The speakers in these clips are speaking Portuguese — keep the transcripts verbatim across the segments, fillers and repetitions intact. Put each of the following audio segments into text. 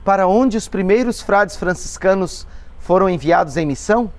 para onde os primeiros frades franciscanos foram enviados em missão?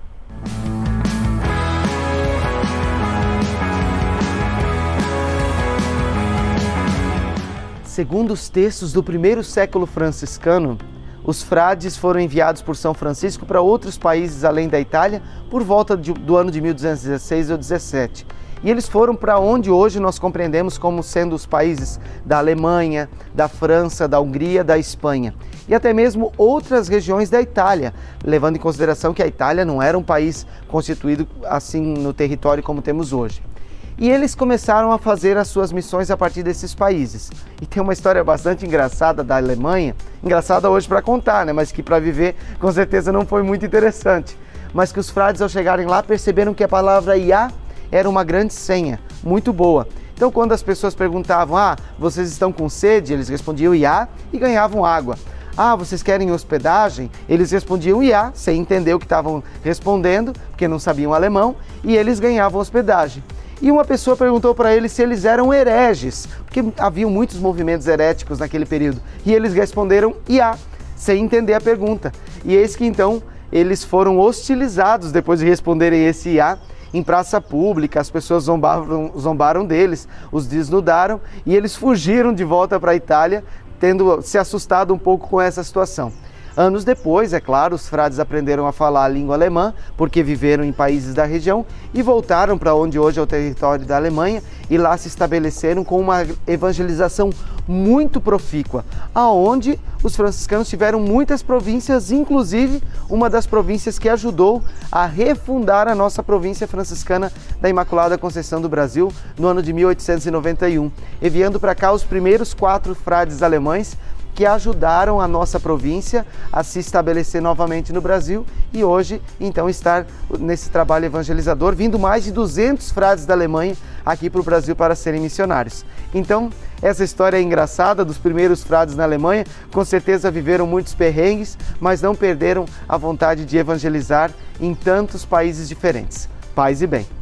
Segundo os textos do primeiro século franciscano, os frades foram enviados por São Francisco para outros países além da Itália por volta de, do ano de mil duzentos e dezesseis ou dezessete. E eles foram para onde hoje nós compreendemos como sendo os países da Alemanha, da França, da Hungria, da Espanha e até mesmo outras regiões da Itália, levando em consideração que a Itália não era um país constituído assim no território como temos hoje. E eles começaram a fazer as suas missões a partir desses países. E tem uma história bastante engraçada da Alemanha, engraçada hoje para contar, né? Mas que para viver com certeza não foi muito interessante. Mas que os frades ao chegarem lá perceberam que a palavra Iá era uma grande senha, muito boa. Então quando as pessoas perguntavam, ah, vocês estão com sede? Eles respondiam Iá e ganhavam água. Ah, vocês querem hospedagem? Eles respondiam Iá, sem entender o que estavam respondendo, porque não sabiam alemão, e eles ganhavam hospedagem. E uma pessoa perguntou para eles se eles eram hereges, porque haviam muitos movimentos heréticos naquele período. E eles responderam Iá, sem entender a pergunta. E eis que então eles foram hostilizados depois de responderem esse Iá em praça pública. As pessoas zombaram, zombaram deles, os desnudaram e eles fugiram de volta para a Itália, tendo se assustado um pouco com essa situação. Anos depois, é claro, os frades aprenderam a falar a língua alemã, porque viveram em países da região, e voltaram para onde hoje é o território da Alemanha, e lá se estabeleceram com uma evangelização muito profícua, aonde os franciscanos tiveram muitas províncias, inclusive uma das províncias que ajudou a refundar a nossa província franciscana da Imaculada Conceição do Brasil no ano de mil oitocentos e noventa e um, enviando para cá os primeiros quatro frades alemães, que ajudaram a nossa província a se estabelecer novamente no Brasil e hoje, então, estar nesse trabalho evangelizador, vindo mais de duzentos frades da Alemanha aqui para o Brasil para serem missionários. Então, essa história é engraçada dos primeiros frades na Alemanha, com certeza viveram muitos perrengues, mas não perderam a vontade de evangelizar em tantos países diferentes. Paz e bem.